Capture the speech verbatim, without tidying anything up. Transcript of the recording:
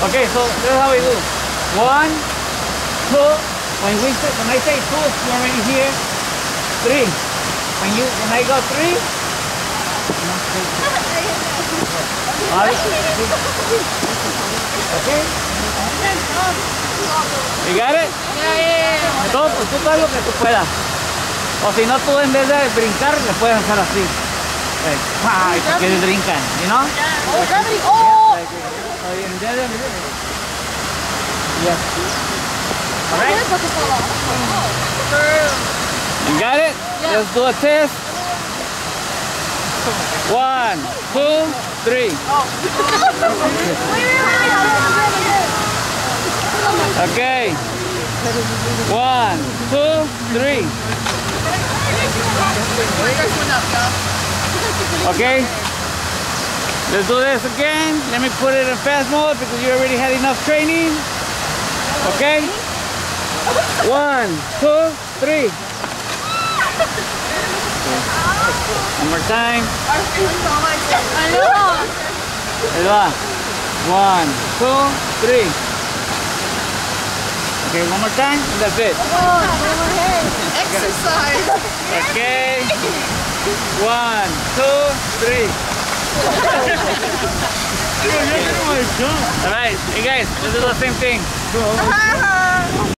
Okay, so this is how we do. One, two. When we say, when I say two, you're already here. Three. When you when I go three. Okay. You got it? Yeah, yeah, yeah. Todo, pues tú haz lo que tú puedas. O si no, tú en vez de brincar, le puedes hacer así. Like, ¡pah! Y porque ellos brincan, you know? Oh, gravity! Oh! Yes. Alright? You got it? Yeah. Let's do a test. One, two, three. Okay. One, two, three. Okay. Let's do this again. Let me put it in fast mode because you already had enough training. Okay. One, two, three. One more time. I know. Ahí va. One, two, three. Okay, one more time, and that's it. Exercise. Okay. One, two, three. All right, hey guys, let's do the same thing.